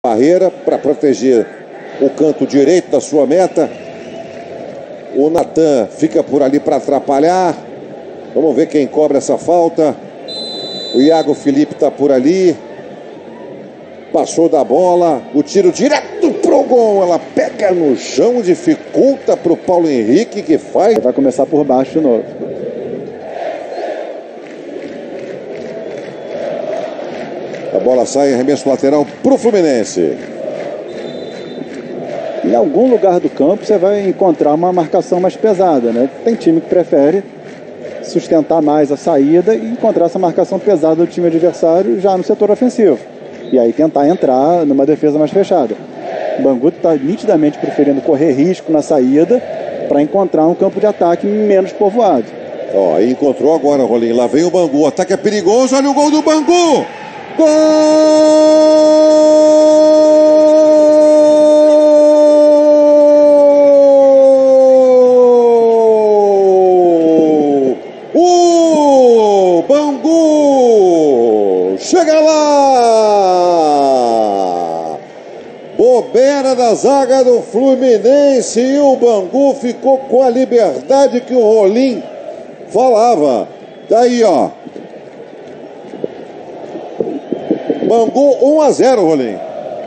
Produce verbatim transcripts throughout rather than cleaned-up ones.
Barreira para proteger o canto direito da sua meta. O Natan fica por ali para atrapalhar. Vamos ver quem cobra essa falta. O Iago Felipe está por ali. Passou da bola. O tiro direto pro gol. Ela pega no chão, dificulta para o Paulo Henrique, que faz. Vai começar por baixo de novo. A bola sai, arremesso lateral para o Fluminense. Em algum lugar do campo você vai encontrar uma marcação mais pesada, né? Tem time que prefere sustentar mais a saída e encontrar essa marcação pesada do time adversário já no setor ofensivo. E aí tentar entrar numa defesa mais fechada. O Bangu está nitidamente preferindo correr risco na saída para encontrar um campo de ataque menos povoado. Ó, aí encontrou agora, Rolim. Lá vem o Bangu. O ataque é perigoso. Olha o gol do Bangu! Gol! O Bangu chega lá! Bobeira da zaga do Fluminense e o Bangu ficou com a liberdade que o Rolim falava. Daí, ó. Bangu um a zero, Rolim.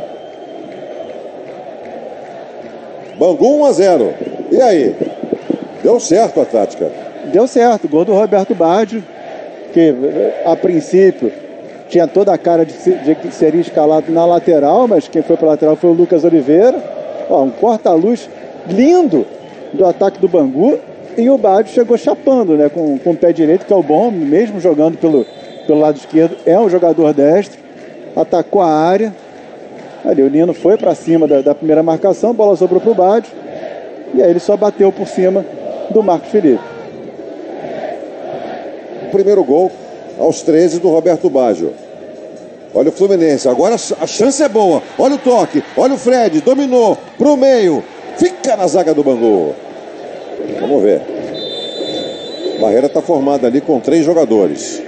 Bangu um a zero. E aí? Deu certo a tática? Deu certo. Gol do Roberto Baggio, que a princípio tinha toda a cara de, de que seria escalado na lateral, mas quem foi para a lateral foi o Lucas Oliveira. Ó, um corta-luz lindo do ataque do Bangu. E o Baggio chegou chapando, né, com, com o pé direito, que é o bom, mesmo jogando pelo, pelo lado esquerdo, é um jogador destro. Atacou a área. Ali o Nino foi para cima da, da primeira marcação, a bola sobrou para o Baggio. E aí ele só bateu por cima do Marcos Felipe. Primeiro gol aos treze do Roberto Baggio. Olha o Fluminense, agora a chance é boa. Olha o toque, olha o Fred, dominou pro meio, fica na zaga do Bangu. Vamos ver. A barreira está formada ali com três jogadores.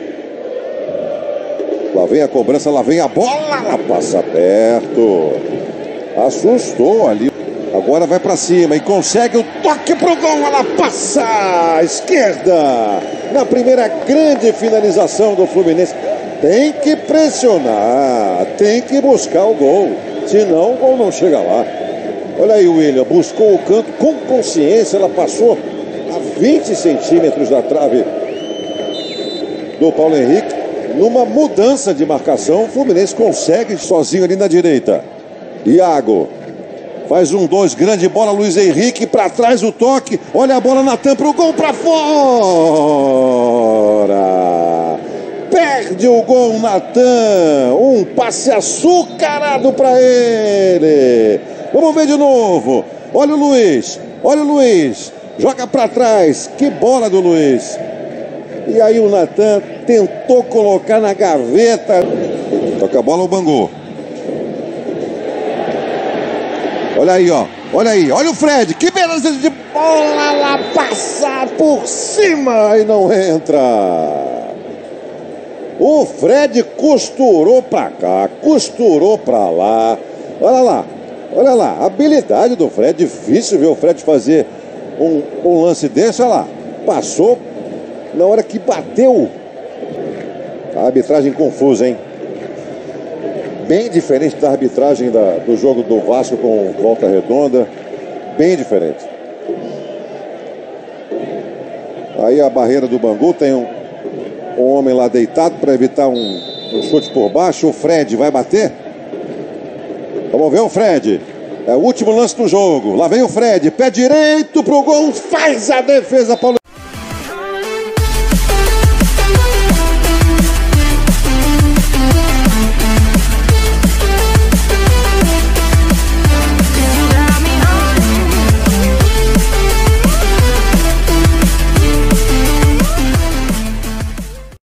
Lá vem a cobrança, lá vem a bola, ela passa perto. Assustou ali. Agora vai para cima e consegue o toque pro gol, ela passa à esquerda. Na primeira grande finalização do Fluminense. Tem que pressionar, tem que buscar o gol, senão o gol não chega lá. Olha aí o William, buscou o canto com consciência, ela passou a vinte centímetros da trave do Paulo Henrique. Numa mudança de marcação, o Fluminense consegue sozinho ali na direita. Iago faz um dois, grande bola, Luiz Henrique para trás, o toque, olha a bola na tampa, o gol para fora. Perde o gol Natan, um passe açucarado para ele. Vamos ver de novo. Olha o Luiz, olha o Luiz, joga para trás, que bola do Luiz. E aí o Natan tentou colocar na gaveta. Toca a bola o Bangu. Olha aí, ó. Olha aí, olha o Fred. Que beleza de bola lá, passar por cima e não entra. O Fred costurou pra cá, costurou pra lá. Olha lá, olha lá. A habilidade do Fred. Difícil ver o Fred fazer um, um lance desse. Olha lá. Passou na hora que bateu. A arbitragem confusa, hein? Bem diferente da arbitragem da, do jogo do Vasco com Volta Redonda. Bem diferente. Aí a barreira do Bangu tem um, um homem lá deitado para evitar um, um chute por baixo. O Fred vai bater. Vamos ver o Fred. É o último lance do jogo. Lá vem o Fred. Pé direito pro gol. Faz a defesa, Paulo.